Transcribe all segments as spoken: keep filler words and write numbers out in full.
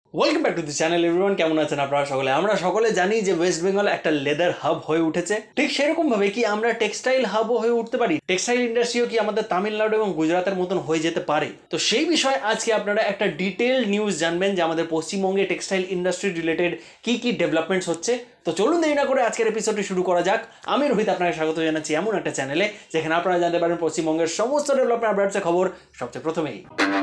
Welcome back to the channel everyone. কেমন আছেন আপনারা সকলে? আমরা সকলে জানি যে ওয়েস্ট বেঙ্গল একটা লেদার হাব হয়ে উঠেছে। ঠিক সেরকম ভাবে কি আমরা টেক্সটাইল হাবও হয়ে উঠতে পারি? টেক্সটাইল ইন্ডাস্ট্রিও কি আমাদের তামিলনাড়ু এবং গুজরাটের মতন হয়ে যেতে পারে? তো সেই বিষয়ে আজকে আপনারা একটা ডিটেইলড নিউজ জানবেন যে আমাদের পশ্চিমবঙ্গে টেক্সটাইল ইন্ডাস্ট্রি রিলেটেড কি কি ডেভেলপমেন্টস হচ্ছে। তো চলুন দেরি না করে আজকের এপিসোডটি শুরু করা যাক। আমি রোহিত আপনাকে স্বাগত জানাচ্ছি এমন একটা চ্যানেলে যেখানে আপনারা জানতে পারেন পশ্চিমবঙ্গের সমস্ত ডেভেলপমেন্ট আপডেটসের খবর সবচেয়ে প্রথমেই।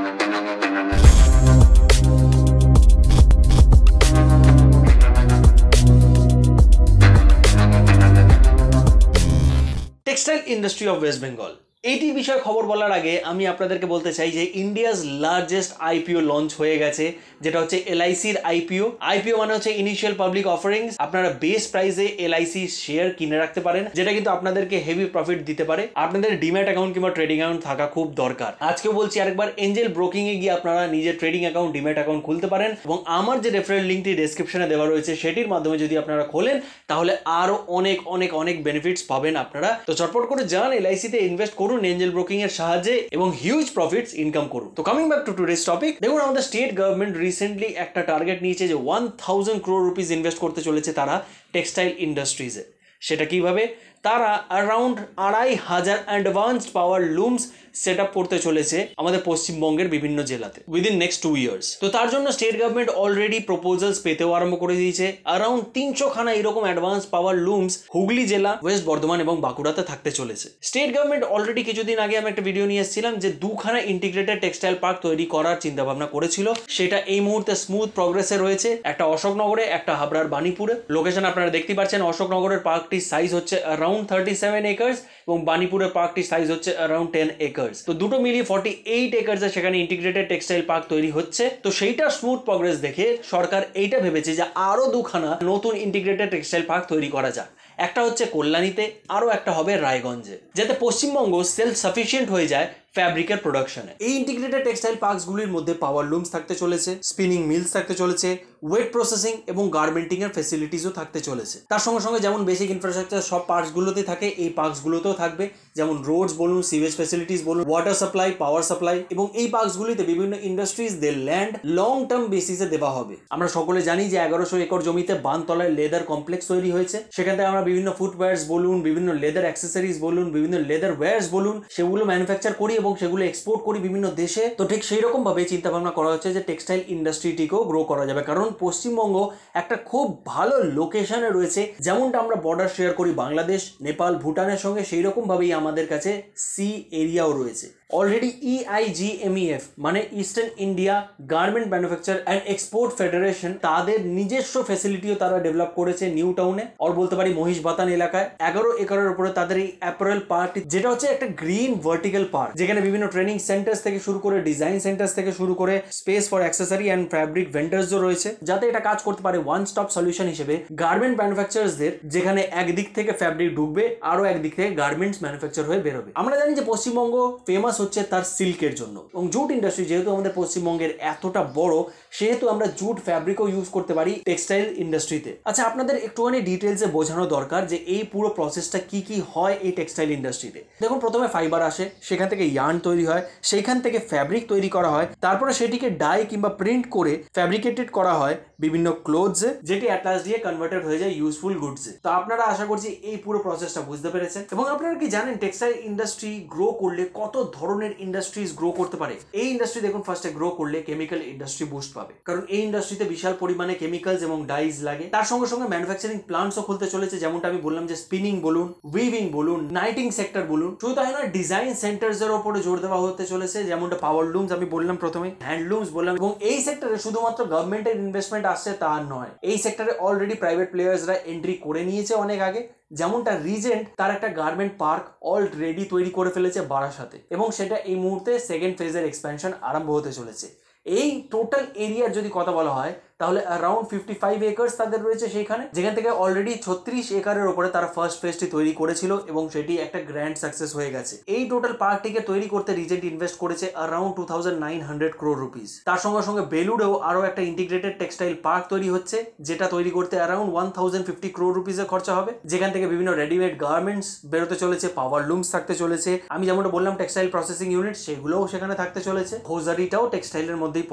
Textile industry of West Bengal, এইটি বিষয়ে খবর বলার আগে আমি আপনাদেরকে বলতে চাই যে ইন্ডিয়াজ লার্জেস্ট আইপিও লঞ্চ হয়ে গেছে, যেটা হচ্ছে এলআইসির আইপিও। আইপিও মানে হচ্ছে ইনিশিয়াল পাবলিক অফারিংস। আপনারা বেস প্রাইসে এলআইসি শেয়ার কিনে রাখতে পারেন, যেটা কিন্তু আপনাদেরকে হেভি প্রফিট দিতে পারে। আপনাদের ডিম্যাট অ্যাকাউন্ট কিংবা ট্রেডিং অ্যাকাউন্ট থাকা খুব দরকার। আজকে বলছি আরেকবার, এঞ্জেল ব্রোকিং এ গিয়ে আপনারা নিজের ট্রেডিং অ্যাকাউন্ট ডিম্যাট অ্যাকাউন্ট খুলতে পারেন এবং আমার যে রেফারেল লিঙ্কটি ডেসক্রিপশনে দেওয়া রয়েছে সেটির মাধ্যমে যদি আপনারা খোলেন তাহলে আরো অনেক অনেক অনেক বেনিফিটস পাবেন আপনারা। তো চটপট করে যান, এলআইসিতে ইনভেস্ট করুন এঞ্জেল ব্রোকিং এর সাহায্যে এবং হিউজ প্রফিটস ইনকাম করুন। তো coming back to today's topic, দেখুন আমাদের স্টেট গভর্নমেন্ট রিসেন্টলি একটা টার্গেট নিয়েছে যে one thousand crore rupees invest করতে চলেছে তারা টেক্সটাইল ইন্ডাস্ট্রিজে। সেটা কিভাবে? তারা অ্যারাউন্ড আড়াই হাজার advanced power looms set up করতে চলেছে আমাদের পশ্চিমবঙ্গের বিভিন্ন জেলাতে উইদিন নেক্সট টু ইয়ার্স। তো তার জন্য স্টেট গভর্নমেন্ট অলরেডি প্রপোজালস পেতেও আরম্ভ করে দিয়েছে। অ্যারাউন্ড তিনশো খানা এরকম অ্যাডভান্স পাওয়ার লুমস হুগলি জেলা, ওয়েস্ট বর্ধমান এবং বাঁকুড়াতে থাকতে চলেছে। স্টেট গভর্নমেন্ট অলরেডি কিছুদিন আগে আমি একটা ভিডিও নিয়ে এসেছিলাম যে দুখানা ইন্টিগ্রেটেড টেক্সটাইল পার্ক তৈরি করার চিন্তা ভাবনা করেছিল। সেটা এই মুহূর্তে স্মুথ প্রগ্রেসে রয়েছে, একটা অশোকনগরে, একটা হাবড়ার বাণীপুরে। লোকেশন আপনারা দেখতে পাচ্ছেন। অশোকনগরের পার্কটির সাইজ হচ্ছে অ্যারাউন্ড থার্টি সেভেন একর্স এবং বাণীপুরের পার্কটির সাইজ হচ্ছে অ্যারাউন্ড টেন একর্স। তো দুটো মিলিয়ে ফর্টি এইট একর্সে সেখানে ইন্টিগ্রেটেড টেক্সটাইল পার্ক তৈরি হচ্ছে। তো সেইটা স্মুথ প্রগ্রেস দেখে সরকার এইটা ভেবেছে যে আরো দুখানা নতুন ইন্টিগ্রেটেড টেক্সটাইল পার্ক তৈরি করা যাক। একটা হচ্ছে কল্যাণীতে, আরো একটা হবে রায়গঞ্জে, যাতে পশ্চিমবঙ্গ সেলফ সাফিসিয়েন্ট হয়ে যায় ফ্যাব্রিকের প্রোডাকশনে। এই ইন্টিগ্রেটেড টেক্সটাইল পার্কসগুলির মধ্যে পাওয়ার লুমস থাকতে চলেছে, স্পিনিং মিলস থাকতে চলেছে, ওয়েট প্রসেসিং এবং গার্মেন্টিং এর ফেসিলিটিসও থাকতে চলেছে। তার সঙ্গে সঙ্গে যেমন বেসিক ইনফ্রাস্ট্রাকচার সব পার্কসগুলোতে থাকে, এই পার্কসগুলোতেও থাকবে, যেমন রোডস বলুন, সিভেজ ফেসিলিটিস বলুন, ওয়াটার সাপ্লাই, পাওয়ার সাপ্লাই। এবং এই পার্কসগুলিতে বিভিন্ন ইন্ডাস্ট্রিজদের ল্যান্ড লং টার্ম বেসিসে দেওয়া হবে। আমরা সকলে জানি যে এগারোশো একর জমিতে বানতলায় লেদার কমপ্লেক্স তৈরি হয়েছে। সেখান থেকে আমরা বিভিন্ন ফুটওয়্যার্স বলুন, বিভিন্ন লেদার অ্যাক্সেসরিজ বলুন, বিভিন্ন লেদার ওয়্যার্স বলুন, সেগুলো ম্যানুফ্যাকচার করি এবং সেগুলো এক্সপোর্ট করি বিভিন্ন দেশে। তো ঠিক সেই রকম ভাবে চিন্তা ভাবনা করা হচ্ছে যে টেক্সটাইল ইন্ডাস্ট্রিটিকেও গ্রো করা যাবে, কারণ পশ্চিমবঙ্গ একটা খুব ভালো লোকেশনে রয়েছে। যেমনটা আমরা বর্ডার শেয়ার করি বাংলাদেশ, নেপাল, ভুটানের সঙ্গে, সেই রকম ভাবেই আমাদের কাছে সি এরিয়াও রয়েছে। Already E I G M E F মানে Eastern India garment manufacture and export federation তাদের নিজস্ব ফ্যাসিলিটিও তারা ডেভেলপ করেছে নিউ টাউনে, আর বলতে পারি মহিষবাতান এলাকায়। এগারো একরের উপরে তাদের এই অ্যাপারেল পার্ক, যেটা হচ্ছে একটা গ্রিন ভার্টিক্যাল পার্ক, যেখানে বিভিন্ন ট্রেনিং সেন্টার্স থেকে শুরু করে ডিজাইন সেন্টার্স থেকে শুরু করে space for accessory and fabric ভেন্ডার্সও রয়েছে, যাতে এটা কাজ করতে পারে ওয়ান স্টপ সলিউশন হিসেবে গার্মেন্ট ম্যানুফ্যাকচারারদের, যেখানে একদিক থেকে ফ্যাব্রিক ঢুকবে, আরো একদিক থেকে গার্মেন্টস ম্যানুফ্যাকচার হয়ে বেরোবে। আমরা জানি যে পশ্চিমবঙ্গ ফেমাস হচ্ছে তার সিল্কের জন্য, এবং জুট ইন্ডাস্ট্রি যেহেতু আমাদের পশ্চিমবঙ্গের এতটা বড়, সেহেতু আমরা জুট ফ্যাব্রিকও ইউজ করতে পারি টেক্সটাইল ইন্ডাস্ট্রিতে। আচ্ছা, আপনাদের একটুখানি ডিটেলসে বোঝানো দরকার যে এই পুরো প্রসেসটা কি কি হয় এই টেক্সটাইল ইন্ডাস্ট্রিতে। দেখুন, প্রথমে ফাইবার আসে, সেখান থেকে ইয়ার্ন তৈরি হয়, সেইখান থেকে ফ্যাব্রিক তৈরি করা হয়, তারপরে সেটিকে ডাই কিংবা প্রিন্ট করে ফ্যাব্রিকেটেড করা হয় বিভিন্ন ক্লোথসে, যেটি অ্যাট লাস্ট দিয়ে কনভার্টেড হয়ে যায় ইউজফুল গুডসে। তো আপনারা আশা করছি এই পুরো প্রসেসটা বুঝতে পেরেছেন। এবং আপনারা কি জানেন টেক্সটাইল ইন্ডাস্ট্রি গ্রো করলে কত ধরনের ইন্ডাস্ট্রিজ গ্রো করতে পারে? এই ইন্ডাস্ট্রি দেখুন ফার্স্টে গ্রো করলে কেমিক্যাল ইন্ডাস্ট্রি বুস্ট পাবে, কারণ এই ইন্ডাস্ট্রিতে বিশাল পরিমাণে কেমিক্যালস এবং ডাইজ লাগে। তার সঙ্গে সঙ্গে ম্যানুফ্যাকচারিং প্লান্টসও খুলতে চলেছে, যেমনটা আমি বললাম যে স্পিনিং বলুন, উইভিং বলুন, নাইটিং সেক্টর বলুন। শুধু তাই নয়, ডিজাইন সেন্টার্স এর উপরে জোর দেওয়া হতে চলেছে, যেমনটা পাওয়ার লুমস আমি বললাম প্রথমে, হ্যান্ডলুমস বললাম। এবং এই সেক্টরে শুধুমাত্র গভর্নমেন্টের ইনভেস্টমেন্ট আসছে তা নয়, এই সেক্টরে অলরেডি প্রাইভেট প্লেয়ার্সরা এন্ট্রি করে নিয়েছে অনেক আগে। যেমনটা রিজেন্ট তার একটা গার্মেন্ট পার্ক অলরেডি তৈরি করে ফেলেছে বারাসাতে, এবং সেটা এই মুহূর্তে সেকেন্ড ফেজের এক্সপ্যানশন আরম্ভ হতে চলেছে। এই টোটাল এরিয়ার যদি কথা বলা হয় তাহলে অ্যারাউন্ড ফিফটি ফাইভ একর্স তাদের রয়েছে সেইখানে, যেখান থেকে অলরেডি ছত্রিশ একরের উপরে তারা ফার্স্ট ফেজটি তৈরি করেছিল এবং সেটি একটা গ্র্যান্ড সাকসেস হয়ে গেছে। এই টোটাল পার্কটিকে তৈরি করতে রিজেন্ট ইনভেস্ট করেছে around two thousand nine hundred crore rupees. তার সঙ্গে সঙ্গে বেলুড়েও আরো একটা ইন্টিগ্রেটেড টেক্সটাইল পার্ক তৈরি হচ্ছে, যেটা তৈরি করতে around one thousand fifty crore রুপিসের খরচা হবে, যেখান থেকে বিভিন্ন রেডিমেড গার্মেন্টস বেরোতে চলেছে, পাওয়ার লুমস থাকতে চলেছে, আমি যেমনটা বললাম টেক্সটাইল প্রসেসিং ইউনিট সেগুলোও সেখানে থাকতে চলেছে, হোজারিটাও টেক্সটাইলের মধ্যেই পড়ে।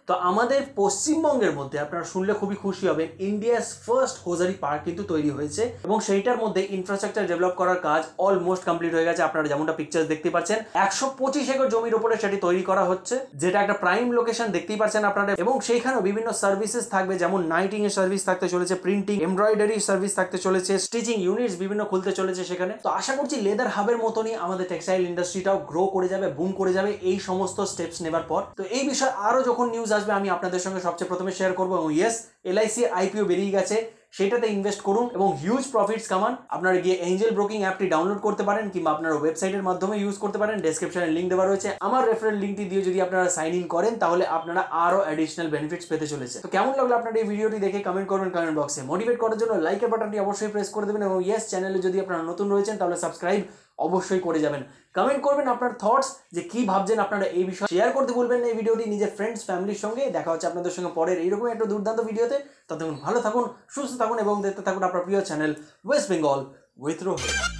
তো আমাদের পশ্চিমবঙ্গের মধ্যে আপনারা শুনলে খুবই খুশি হবেন, ইন্ডিয়াস ফার্স্ট হোজারি পার্ক কিন্তু তৈরি হয়েছে এবং সেইটার মধ্যে ইনফ্রাস্ট্রাকচার ডেভেলপ করার কাজ অলমোস্ট কমপ্লিট হয়ে গেছে। আপনারা যেমনটা পিকচার্স দেখতে পাচ্ছেন, একশো পঁচিশ একর জমির উপরে সেটি তৈরি করা হচ্ছে, যেটা একটা প্রাইম লোকেশন দেখতেই পাচ্ছেন আপনারা। এবং সেইখানেও বিভিন্ন সার্ভিসেস থাকবে, যেমন নাইটিং এর সার্ভিস থাকতে চলেছে, প্রিন্টিং এমব্রয়ডারি সার্ভিস থাকতে চলেছে, স্টিচিং ইউনিটস বিভিন্ন খুলতে চলেছে সেখানে। তো আশা করছি লেদার হাবের মতনই আমাদের টেক্সটাইল ইন্ডাস্ট্রিটাও গ্রো করে যাবে, বুম করে যাবে এই সমস্ত স্টেপস নেবার পর। তো এই বিষয়ে আরো যখন নিউজ আসবে আমি আপনাদের সঙ্গে সবচেয়ে প্রথমে শেয়ার করবো। এবং ইয়েস, এলআইসি আইপিও বেরিয়ে গেছে, সেটাতে ইনভেস্ট করুন এবং হিউজ প্রফিটস কামান। আপনারা গিয়ে এঞ্জেল ব্রোকিং অ্যাপটি ডাউনলোড করতে পারেন কিংবা আপনারা ওয়েবসাইটের মাধ্যমে ইউজ করতে পারেন। ডেসক্রিপশনে লিঙ্ক দেওয়া রয়েছে, আমার রেফারেল লিঙ্কটি দিয়ে যদি আপনারা সাইন ইন করেন তাহলে আপনারা আরো অ্যাডিশনাল বেনিফিটস পেতে চলেছে। তো কেমন লাগলো আপনার এই ভিডিওটি দেখে কমেন্ট করবেন কমেন্ট বক্সে। মোটিভেট করার জন্য লাইকের বাটনটি অবশ্যই প্রেস করে দেবেন এবং ইয়েস, চ্যানেলে যদি আপনারা নতুন রয়েছেন তাহলে সাবস্ক্রাইব অবশ্যই করে যাবেন। কমেন্ট করবেন আপনার থটস, যে কি ভাবছেন আপনারা এই বিষয়ে। শেয়ার করতে ভুলবেন না এই ভিডিওটি নিজের ফ্রেন্ডস ফ্যামিলির সঙ্গে। দেখা হচ্ছে আপনাদের সঙ্গে পরের এইরকম একটা দুর্দান্ত ভিডিওতে। ততক্ষণ ভালো থাকুন, সুস্থ থাকুন এবং দেখতে থাকুন আপনার প্রিয় channel West Bengal with Rohit.